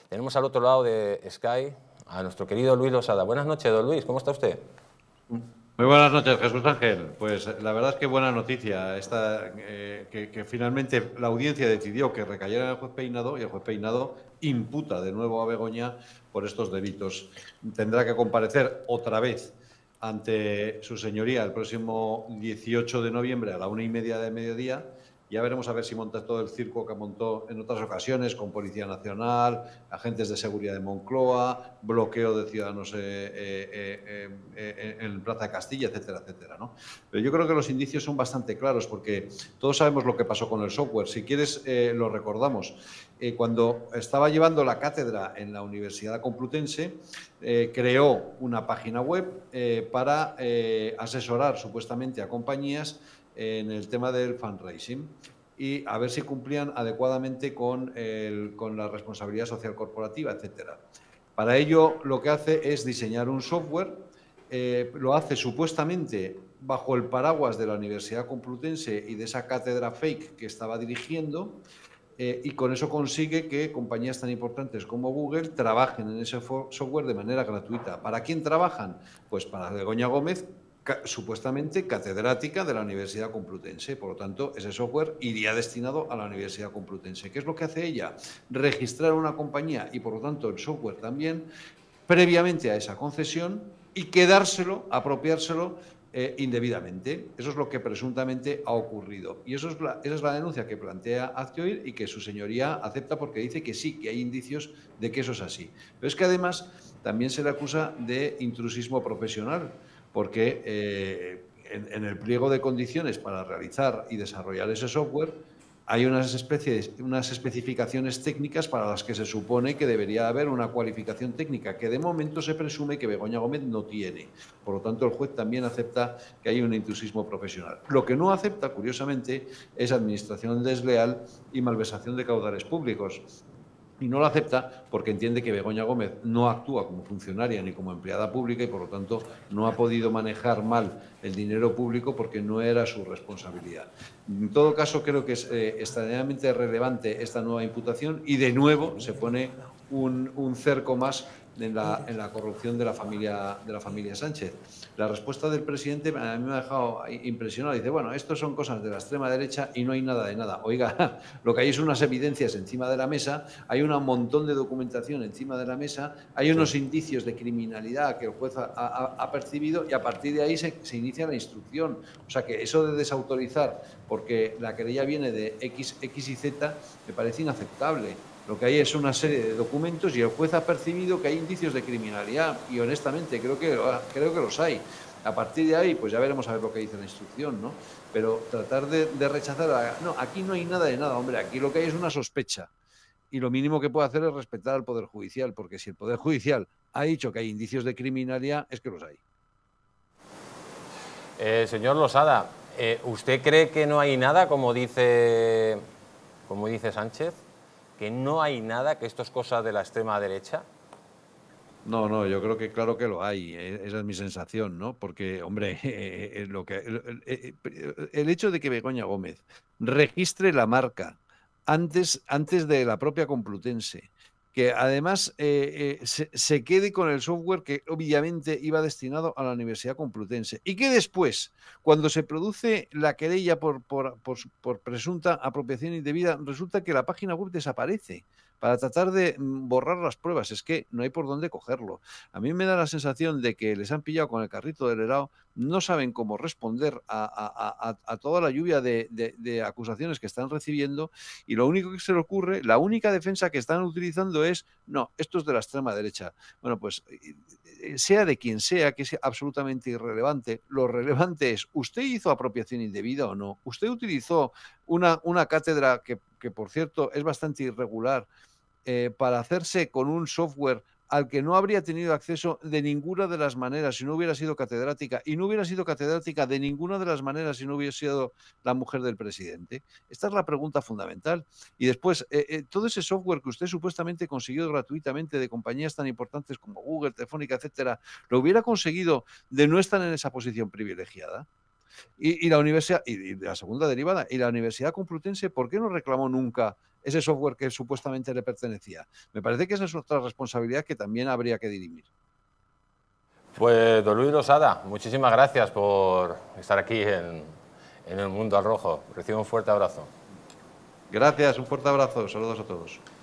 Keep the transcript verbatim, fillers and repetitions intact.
Tenemos al otro lado de Sky a nuestro querido Luis Losada. Buenas noches, don Luis, ¿cómo está usted? Muy buenas noches, Jesús Ángel. Pues la verdad es que buena noticia esta, eh, que, que finalmente la audiencia decidió que recayera en el juez Peinado y el juez Peinado imputa de nuevo a Begoña por estos delitos. Tendrá que comparecer otra vez ante su señoría el próximo dieciocho de noviembre a la una y media de mediodía. Ya veremos a ver si monta todo el circo que montó en otras ocasiones con Policía Nacional, agentes de seguridad de Moncloa, bloqueo de ciudadanos eh, eh, eh, eh, en Plaza Castilla, etcétera, etcétera, ¿no? Pero yo creo que los indicios son bastante claros porque todos sabemos lo que pasó con el software. Si quieres, eh, lo recordamos. Eh, cuando estaba llevando la cátedra en la Universidad Complutense, eh, creó una página web eh, para eh, asesorar supuestamente a compañías en el tema del fundraising y a ver si cumplían adecuadamente con, el, con la responsabilidad social corporativa, etcétera. Para ello, lo que hace es diseñar un software, eh, lo hace supuestamente bajo el paraguas de la Universidad Complutense y de esa cátedra fake que estaba dirigiendo, eh, y con eso consigue que compañías tan importantes como Google trabajen en ese software de manera gratuita. ¿Para quién trabajan? Pues para Begoña Gómez, supuestamente catedrática de la Universidad Complutense. Por lo tanto, ese software iría destinado a la Universidad Complutense. ¿Qué es lo que hace ella? Registrar una compañía y, por lo tanto, el software también, previamente a esa concesión y quedárselo, apropiárselo eh, indebidamente. Eso es lo que presuntamente ha ocurrido. Y eso es la, esa es la denuncia que plantea Aztioir y que su señoría acepta porque dice que sí, que hay indicios de que eso es así. Pero es que además también se le acusa de intrusismo profesional, porque eh, en, en el pliego de condiciones para realizar y desarrollar ese software hay unas, especies, unas especificaciones técnicas para las que se supone que debería haber una cualificación técnica, que de momento se presume que Begoña Gómez no tiene. Por lo tanto, el juez también acepta que hay un intrusismo profesional. Lo que no acepta, curiosamente, es administración desleal y malversación de caudales públicos. Y no lo acepta porque entiende que Begoña Gómez no actúa como funcionaria ni como empleada pública y, por lo tanto, no ha podido manejar mal el dinero público porque no era su responsabilidad. En todo caso, creo que es eh, extraordinariamente relevante esta nueva imputación y, de nuevo, se pone un, un cerco más en la, en la corrupción de la, familia, de la familia Sánchez. La respuesta del presidente a mí me ha dejado impresionado. Dice, bueno, esto son cosas de la extrema derecha y no hay nada de nada. Oiga, lo que hay es unas evidencias encima de la mesa, hay un montón de documentación encima de la mesa, hay unos sí. indicios de criminalidad que el juez ha, ha, ha percibido y a partir de ahí se, se inicia la instrucción. O sea que eso de desautorizar porque la querella viene de X, X y Z me parece inaceptable. Lo que hay es una serie de documentos y el juez ha percibido que hay indicios de criminalidad y, honestamente, creo que, creo que los hay. A partir de ahí, pues ya veremos a ver lo que dice la instrucción, ¿no? Pero tratar de, de rechazar... A, no, aquí no hay nada de nada, hombre. Aquí lo que hay es una sospecha. Y lo mínimo que puede hacer es respetar al Poder Judicial, porque si el Poder Judicial ha dicho que hay indicios de criminalidad, es que los hay. Eh, señor Losada, eh, ¿usted cree que no hay nada, como dice, como dice Sánchez? ¿Que no hay nada, que esto es cosa de la extrema derecha? No, no, yo creo que claro que lo hay, esa es mi sensación, ¿no? Porque, hombre, eh, lo que, el, el hecho de que Begoña Gómez registre la marca antes, antes de la propia Complutense, que además eh, eh, se, se quede con el software que obviamente iba destinado a la Universidad Complutense y que después, cuando se produce la querella por, por, por, por presunta apropiación indebida, resulta que la página web desaparece para tratar de borrar las pruebas. Es que no hay por dónde cogerlo. A mí me da la sensación de que les han pillado con el carrito del helado, no saben cómo responder a, a, a, a toda la lluvia de, de, de acusaciones que están recibiendo y lo único que se les ocurre, la única defensa que están utilizando es, no, esto es de la extrema derecha. Bueno, pues sea de quien sea, que es absolutamente irrelevante, lo relevante es, ¿usted hizo apropiación indebida o no? ¿Usted utilizó una, una cátedra que, que, por cierto, es bastante irregular eh, para hacerse con un software al que no habría tenido acceso de ninguna de las maneras si no hubiera sido catedrática, y no hubiera sido catedrática de ninguna de las maneras si no hubiera sido la mujer del presidente? Esta es la pregunta fundamental. Y después, eh, eh, todo ese software que usted supuestamente consiguió gratuitamente de compañías tan importantes como Google, Telefónica, etcétera, ¿lo hubiera conseguido de no estar en esa posición privilegiada? Y, y la universidad, y, y la segunda derivada, y la Universidad Complutense, ¿por qué no reclamó nunca ese software que supuestamente le pertenecía. Me parece que esa es otra responsabilidad que también habría que dirimir. Pues, don Luis Losada, muchísimas gracias por estar aquí en, en El Mundo al Rojo. Recibo un fuerte abrazo. Gracias, un fuerte abrazo. Saludos a todos.